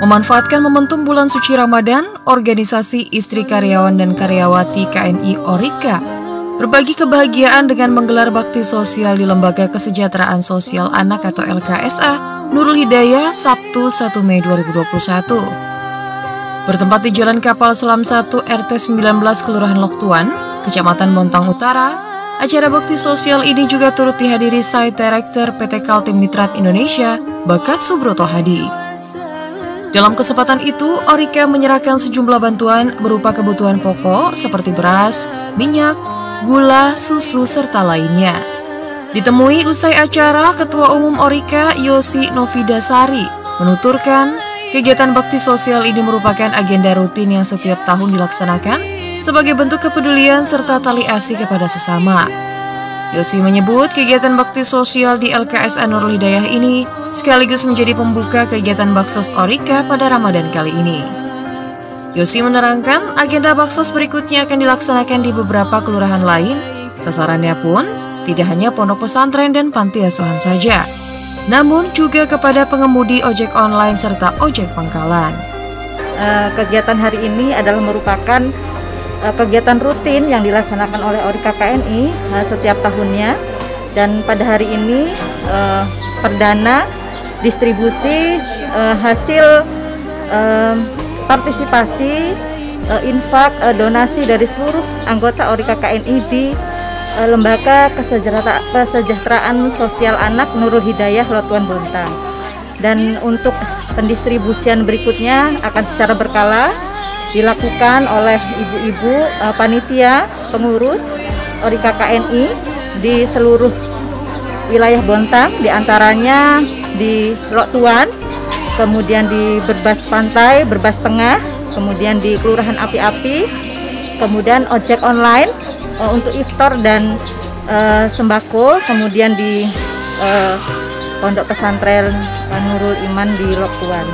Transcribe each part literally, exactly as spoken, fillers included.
Memanfaatkan momentum bulan suci Ramadan, organisasi Istri Karyawan dan Karyawati K N I Orika berbagi kebahagiaan dengan menggelar bakti sosial di Lembaga Kesejahteraan Sosial Anak atau L K S A Nurul Hidayah Sabtu satu Mei dua ribu dua puluh satu. Bertempat di Jalan Kapal Selam satu R T sembilan belas Kelurahan Loktuan, Kecamatan Bontang Utara, acara bakti sosial ini juga turut dihadiri Site Director P T Kaltim Nitrat Indonesia, Bakat Subroto Hadi. Dalam kesempatan itu, Orika menyerahkan sejumlah bantuan berupa kebutuhan pokok seperti beras, minyak, gula, susu, serta lainnya. Ditemui usai acara, Ketua Umum Orika Yosi Novidasari menuturkan kegiatan bakti sosial ini merupakan agenda rutin yang setiap tahun dilaksanakan sebagai bentuk kepedulian serta tali asih kepada sesama. Yosi menyebut kegiatan bakti sosial di L K S A Nurul Hidayah ini sekaligus menjadi pembuka kegiatan Baksos Orika pada Ramadan kali ini. Yosi menerangkan agenda Baksos berikutnya akan dilaksanakan di beberapa kelurahan lain. Sasarannya pun tidak hanya pondok pesantren dan panti asuhan saja, namun juga kepada pengemudi ojek online serta ojek pangkalan. Uh, kegiatan hari ini adalah merupakan uh, kegiatan rutin yang dilaksanakan oleh Orika K N I uh, setiap tahunnya, dan pada hari ini uh, perdana distribusi uh, hasil uh, partisipasi uh, infak uh, donasi dari seluruh anggota Orika K N I di uh, Lembaga Kesejahtera Kesejahteraan Sosial Anak Nurul Hidayah Loktuan Bontang. Dan untuk pendistribusian berikutnya akan secara berkala dilakukan oleh ibu-ibu uh, panitia pengurus Orika K N I di seluruh wilayah Bontang, diantaranya di Loktuan, kemudian di Berbas Pantai, Berbas Tengah, kemudian di Kelurahan Api-Api, kemudian ojek online uh, untuk iftar dan uh, sembako, kemudian di uh, Pondok Pesantren Nurul Iman di Loktuan.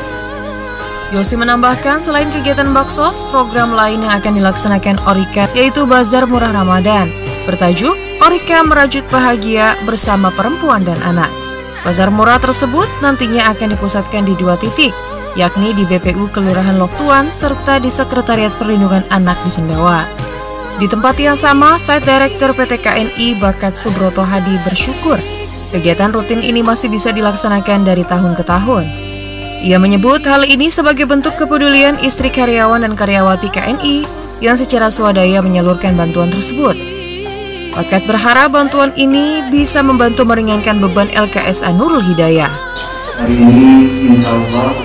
Yosi menambahkan selain kegiatan Baksos, program lain yang akan dilaksanakan Orika yaitu Bazar Murah Ramadan bertajuk Orika Merajut Bahagia Bersama Perempuan dan Anak. Bazar murah tersebut nantinya akan dipusatkan di dua titik, yakni di B P U Kelurahan Loktuan serta di Sekretariat Perlindungan Anak di Sendawa. Di tempat yang sama, Site Director P T K N I Bakat Subroto Hadi bersyukur kegiatan rutin ini masih bisa dilaksanakan dari tahun ke tahun. Ia menyebut hal ini sebagai bentuk kepedulian istri karyawan dan karyawati K N I yang secara swadaya menyalurkan bantuan tersebut. Bakat berharap bantuan ini bisa membantu meringankan beban L K S A Nurul Hidayah. Hari ini insya Allah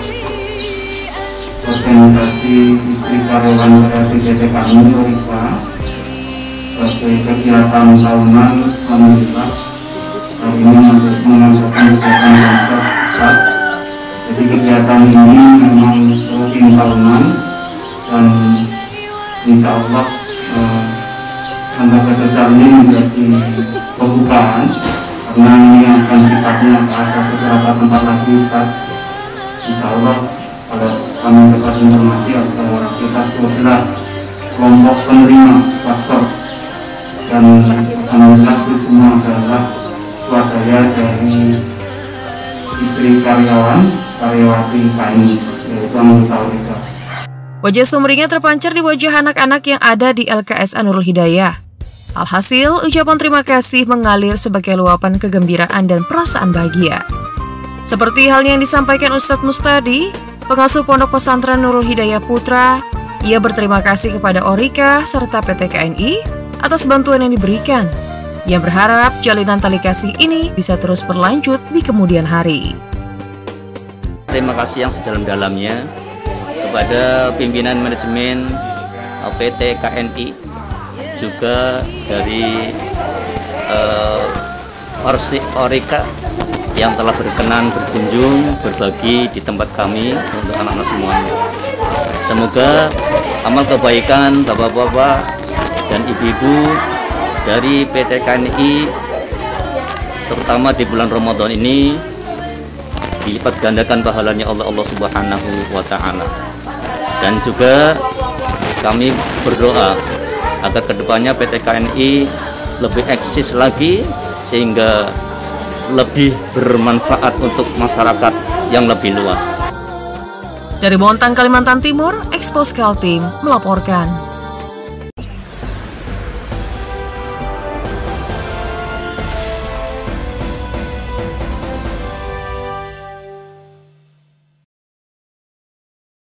organisasi istri karyawan kreatif P T kami Orika sebagai kegiatan tahunan alhamdulillah hari ini mengadakan kegiatan Baksos. Jadi kegiatan ini memang rutin tahunan dan insya Allah eh, Lembaga Sosial ini menjadi pembukaan karena ini akan sifatnya ada beberapa tempat lagi Ustaz. Insya Allah kalau kami dapat informasi ada kita sebelas kelompok penerima Baksos dan alhamdulillah itu semua adalah swadaya dari istri karyawan karyawati K N I yaitu anggota Orika. Wajah sumringah terpancar di wajah anak-anak yang ada di L K S A Nurul Hidayah. Alhasil, ucapan terima kasih mengalir sebagai luapan kegembiraan dan perasaan bahagia. Seperti halnya yang disampaikan Ustadz Mustadi, pengasuh Pondok Pesantren Nurul Hidayah Putra, ia berterima kasih kepada Orika serta P T K N I atas bantuan yang diberikan. Ia berharap jalinan tali kasih ini bisa terus berlanjut di kemudian hari. Terima kasih yang sedalam-dalamnya kepada pimpinan manajemen P T K N I, juga dari uh, Orika yang telah berkenan berkunjung berbagi di tempat kami untuk anak-anak semuanya. Semoga amal kebaikan bapak-bapak dan ibu-ibu dari P T K N I terutama di bulan Ramadan ini dilipat gandakan pahalanya Allah Allah Subhanahu wa taala. Dan juga kami berdoa agar kedepannya P T K N I lebih eksis lagi sehingga lebih bermanfaat untuk masyarakat yang lebih luas. Dari Bontang, Kalimantan Timur, Expos Kaltim melaporkan.